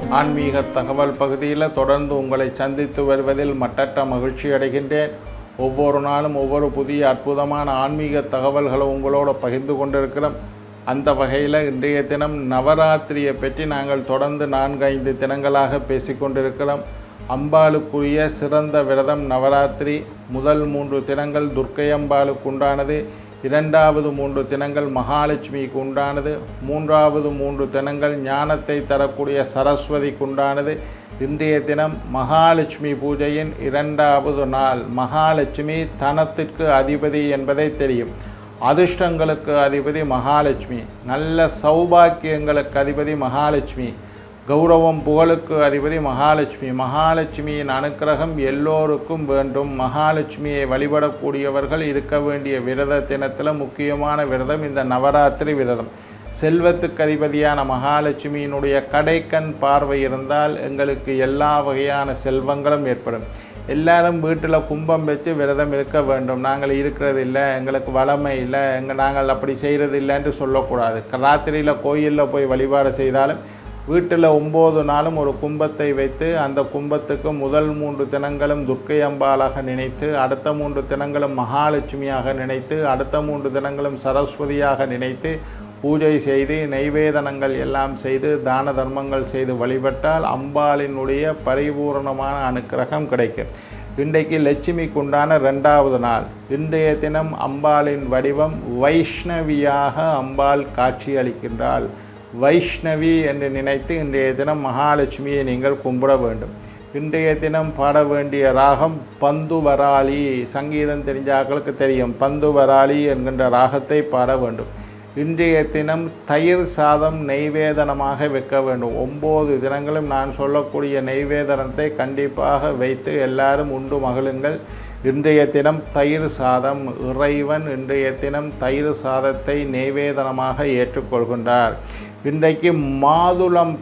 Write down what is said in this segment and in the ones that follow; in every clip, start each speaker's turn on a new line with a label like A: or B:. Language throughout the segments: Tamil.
A: ஆன்மீக தகவல் பகுதியில் தொடர்ந்து உங்களை சந்தித்து வருவதில் மட்டற்ற மகிழ்ச்சி அடைகின்றேன். ஒவ்வொரு நாளும் ஒவ்வொரு புதிய அற்புதமான ஆன்மீக தகவல்களை உங்களோட பகிர்ந்து கொண்டிருக்கிறோம். அந்த வகையில் இன்றைய தினம் நவராத்திரியை பற்றி நாங்கள் தொடர்ந்து 4-5 தினங்களாக பேசிக்கொண்டிருக்கிறோம். அம்பாளுக்குரிய சிறந்த விரதம் நவராத்திரி. முதல் 3 தினங்கள் துர்க்கை அம்பாளுக்கு உண்டானது, இரண்டாவது 3 தினங்கள் மகாலட்சுமிக்கு உண்டானது, மூன்றாவது 3 தினங்கள் ஞானத்தை தரக்கூடிய சரஸ்வதிக்கு உண்டானது. இன்றைய தினம் மகாலட்சுமி பூஜையின் 2வது நாள். மகாலட்சுமி தனத்திற்கு அதிபதி என்பதை தெரியும். அதிர்ஷ்டங்களுக்கு அதிபதி மகாலட்சுமி, நல்ல சௌபாக்கியங்களுக்கு அதிபதி மகாலட்சுமி, கௌரவம் புகழுக்கு அதிபதி மகாலட்சுமி. மகாலட்சுமியின் அனுக்கிரகம் எல்லோருக்கும் வேண்டும். மகாலட்சுமியை வழிபடக்கூடியவர்கள் இருக்க வேண்டிய விரத தினத்தில் முக்கியமான விரதம் இந்த நவராத்திரி விரதம். செல்வத்துக்கு அதிபதியான மகாலட்சுமியினுடைய கடைக்கண் பார்வை இருந்தால் எங்களுக்கு எல்லா வகையான செல்வங்களும் ஏற்படும். எல்லாரும் வீட்டில் கும்பம் வச்சு விரதம் இருக்க வேண்டும். நாங்கள் இருக்கிறது இல்லை, எங்களுக்கு வளமை இல்லை, நாங்கள் அப்படி செய்கிறது இல்லைன்னு சொல்லக்கூடாது. ராத்திரியில் கோயிலில் போய் வழிபாடு செய்தாலும் வீட்டில் 9 நாளும் ஒரு கும்பத்தை வைத்து அந்த கும்பத்துக்கு முதல் 3 தினங்களும் துர்க்கை அம்பாளாக நினைத்து, அடுத்த 3 தினங்களும் மகாலட்சுமியாக நினைத்து, அடுத்த 3 தினங்களும் சரஸ்வதியாக நினைத்து பூஜை செய்து நைவேதனங்கள் எல்லாம் செய்து தான தர்மங்கள் செய்து வழிபட்டால் அம்பாளினுடைய பரிபூரணமான அனுக்கிரகம் கிடைக்கும். இன்றைக்கு லட்சுமிக்கு உண்டான 2வது நாள். இன்றைய தினம் அம்பாளின் வடிவம் வைஷ்ணவியாக அம்பாள் காட்சி அளிக்கின்றாள். வைஷ்ணவி என்று நினைத்து இன்றைய தினம் மகாலட்சுமியை நீங்கள் கும்பிட வேண்டும். இன்றைய தினம் பாட வேண்டிய ராகம் பந்துவராளி. சங்கீதம் தெரிஞ்சாக்களுக்கு தெரியும். பந்துவராளி என்கின்ற ராகத்தை பாட வேண்டும். இன்றைய தினம் தயிர் சாதம் நெய்வேதனமாக வைக்க வேண்டும். 9 தினங்களும் நான் சொல்லக்கூடிய நெய்வேதனத்தை கண்டிப்பாக வைத்து எல்லாரும் உண்டு மகிழுங்கள். இன்றைய தினம் தயிர் சாதம். இறைவன் இன்றைய தினம் தயிர் சாதத்தை நெய்வேதனமாக ஏற்றுக்கொள்கின்றார். இன்றைக்கு மாதுளம்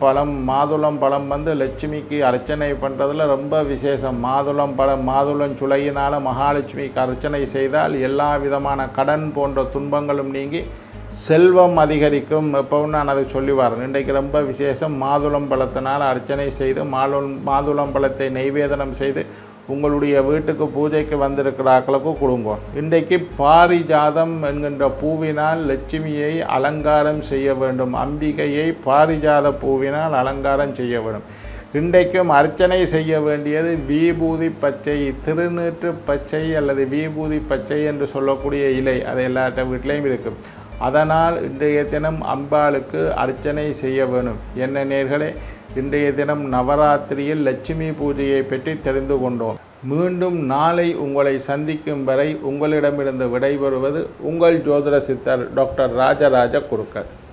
A: பழம் லட்சுமிக்கு அர்ச்சனை பண்ணுறதுல ரொம்ப விசேஷம். மாதுளம் சுளையினால் மகாலட்சுமிக்கு அர்ச்சனை செய்தால் எல்லா விதமான கடன் போன்ற துன்பங்களும் நீங்கி செல்வம் அதிகரிக்கும். எப்பவும் நான் அதை சொல்லி வரேன். இன்றைக்கு ரொம்ப விசேஷம். மாதுளம் பழத்தினால் அர்ச்சனை செய்து மாதுளம் பழத்தை நெய்வேதனம் செய்து உங்களுடைய வீட்டுக்கு பூஜைக்கு வந்திருக்கிறார்களுக்கு கொடுங்க. இன்றைக்கு பாரிஜாதம் என்கின்ற பூவினால் லட்சுமியை அலங்காரம் செய்ய வேண்டும். அம்பிகையை பாரிஜாத பூவினால் அலங்காரம் செய்ய வேண்டும். இன்றைக்கும் அர்ச்சனை செய்ய வேண்டியது விபூதி பச்சை, திருநீற்று பச்சை அல்லது விபூதி பச்சை என்று சொல்லக்கூடிய இலை. அது எல்லா வீட்டிலையும் இருக்கும். அதனால் இன்றைய தினம் அம்பாளுக்கு அர்ச்சனை செய்ய வேணும். என்ன நேர்களே, இன்றைய தினம் நவராத்திரியில் லட்சுமி பூஜையை பற்றி தெரிந்து கொண்டோம். மீண்டும் நாளை உங்களை சந்திக்கும் வரை உங்களிடமிருந்து விடைபெறுவது உங்கள் ஜோதிட சித்தர் டாக்டர் ராஜராஜ குருக்கள்.